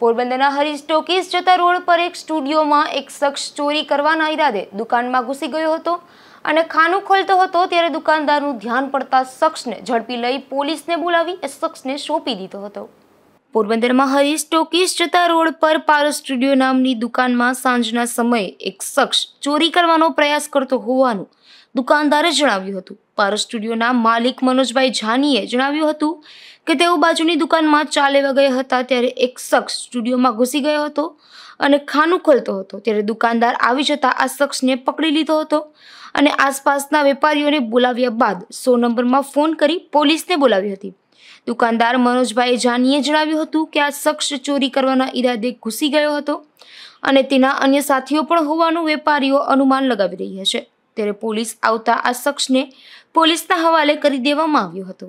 પોરબંદરના હરીશ ટોકીઝ જતા રોડ પર એક સ્ટુડિયોમાં એક શખ્સ ચોરી કરવાના ઈરાદે દુકાનમાં ઘૂસી ગયો હતો અને ખાનું ખોલતો હતો ત્યારે દુકાનદારનું ધ્યાન પડતા શખ્સને ઝડપી લઈ પોલીસને બોલાવી એ શખ્સને સોંપી દીધો હતો। પોરબંદરમાં હરીશ ટોકીઝ જતા રોડ પર પારસ સ્ટુડિયો નામની દુકાનમાં સાંજના સમયે એક શખ્સ ચોરી કરવાનો પ્રયાસ કરતો હોવાનું દુકાનદારે જણાવ્યું હતું। પારસ સ્ટુડિયોના માલિક મનોજભાઈ જાનીએ જણાવ્યું હતું કે તેઓ બાજુની દુકાનમાં ચા લેવા ગયા હતા ત્યારે એક શખ્સ સ્ટુડિયોમાં ઘૂસી ગયો હતો અને ખાનું ખોલતો હતો ત્યારે દુકાનદાર આવી જતા આ શખ્સને પકડી લીધો હતો અને આસપાસના વેપારીઓને બોલાવ્યા બાદ 100 નંબરમાં ફોન કરી પોલીસને બોલાવી હતી। દુકાનદાર મનોજભાઈ જાનીએ જણાવ્યું હતું કે આ શખ્સ ચોરી કરવાના ઈરાદે ઘૂસી ગયો હતો અને તેના અન્ય સાથીઓ પણ હોવાનું વેપારીઓ અનુમાન લગાવી રહ્યા છે ત્યારે પોલીસ આવતા આ શખ્સને પોલીસના હવાલે કરી દેવામાં આવ્યો હતો।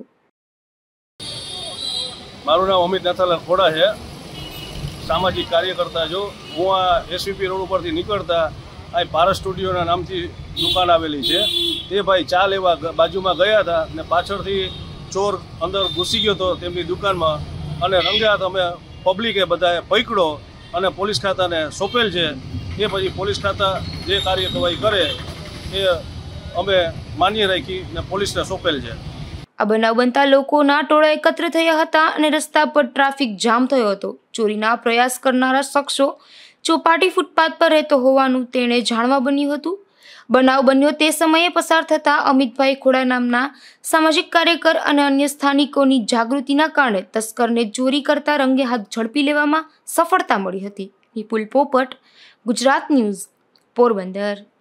મારું નામ અમિત નાથાલાલ ખોડા છે, સામાજિક કાર્યકર્તા જો। હું આ એસવીપી રોડ ઉપરથી નીકળતા આ પારસ સ્ટુડિયોના નામથી દુકાન આવેલી છે તે ભાઈ ચા લેવા બાજુમાં ગયા હતા અને પાછળથી ચોર અંદર ઘૂસી ગયો હતો તેમની દુકાનમાં અને રંગે હાથ અમે પબ્લિકે બધાએ પકડ્યો અને પોલીસ ખાતાને સોંપેલ છે। એ પછી પોલીસ ખાતા જે કાર્યવાહી કરે એ અમે માન્ય રાખી ને પોલીસને સોંપેલ છે। આ બનાવ બનતા લોકોના ટોળા એકત્ર થયા હતા અને રસ્તા પર ટ્રાફિક જામ થયો હતો। ચોરીના પ્રયાસ કરનારા શખ્સો ચોપાટી ફૂટપાથ પર રહેતો હોવાનું તેણે જાણવા બન્યું હતું। બનાવ બન્યો તે સમયે પસાર થતા અમિતભાઈ ખોડા નામના સામાજિક કાર્યકર અને અન્ય સ્થાનિકોની જાગૃતિના કારણે તસ્કરને ચોરી કરતા રંગે હાથ ઝડપી લેવામાં સફળતા મળી હતી। વિપુલ પોપટ, ગુજરાત ન્યૂઝ, પોરબંદર।